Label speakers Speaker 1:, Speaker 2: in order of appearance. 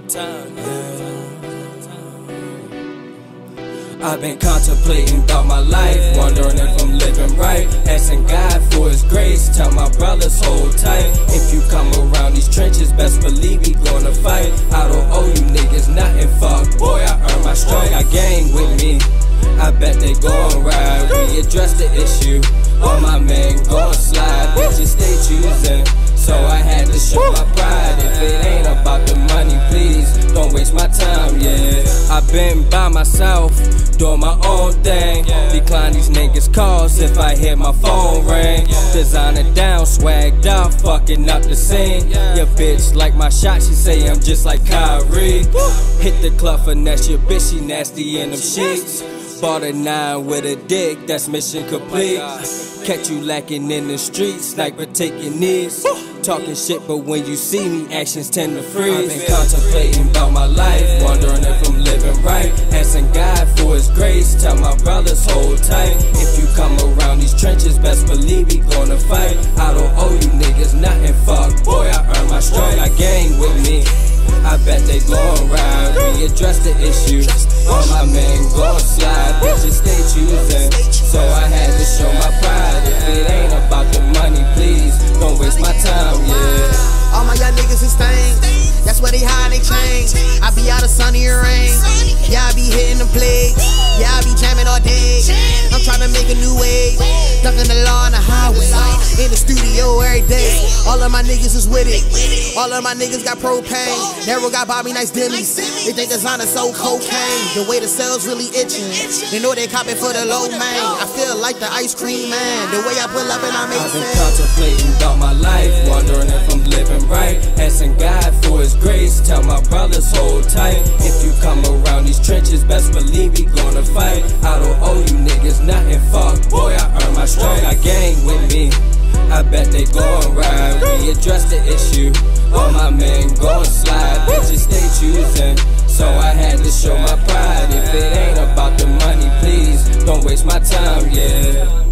Speaker 1: I've been contemplating about my life, wondering if I'm living right, asking God for His grace, tell my brothers hold tight. If you come around these trenches, best believe we gonna fight. I don't owe you niggas nothing, fuck boy, I earn my strike. I gang with me, I bet they gon' ride. We address the issue, all my men gon' slide. Bitches stay choosing, so I had to show my pride. If it ain't about the money, please don't waste my time, yeah. I've been by myself, doing my own thing. Decline these niggas' calls if I hear my phone ring. Designer down, swagged out, fucking up the scene. Your bitch like my shot, she say I'm just like Kyrie. Hit the club, finesse your bitch, she nasty in them sheets. Bought a 9 with a dick, that's mission complete. Catch you lacking in the streets, sniper take your knees. Talking shit, but when you see me, actions tend to freeze. I've been contemplating about my life, wondering if I'm living right, asking God for His grace, tell my brothers hold tight. If you come around these trenches, best believe we gonna fight. I don't owe you niggas nothing, fuck boy, I earn my strike. I gang with me, I bet they gon' ride. We address the issue, all my men gon' slide. Bitches stay choosing, so I had to show my pride. If it ain't about the money, please don't waste my time, yeah.
Speaker 2: All my young niggas is stained, that's where they hide they change. I be out of sunny and rain, yeah I be hitting the plague, yeah I be jamming all day. I'm tryna make a new wave, ducking the law on the highway, in the studio every day. All of my niggas is with it, all of my niggas got propane. Never got Bobby nice dimmies, they think designer so cocaine. The way the cells really itching, they know they copping for the low man. I feel like the ice cream man, the way I pull up and I make
Speaker 1: I've been contemplating about my life, wondering if I'm living right, asking God for His grace, tell my brothers hold tight. If you come around these trenches, best believe we gonna fight. I don't owe you niggas nothing, fuck boy, I earn my strike. I gang with me, I bet they gon' ride. We address the issue, all my men gon' slide. Bitches stay choosing, so I had to show my pride. If it ain't about the money, please don't waste my time, yeah.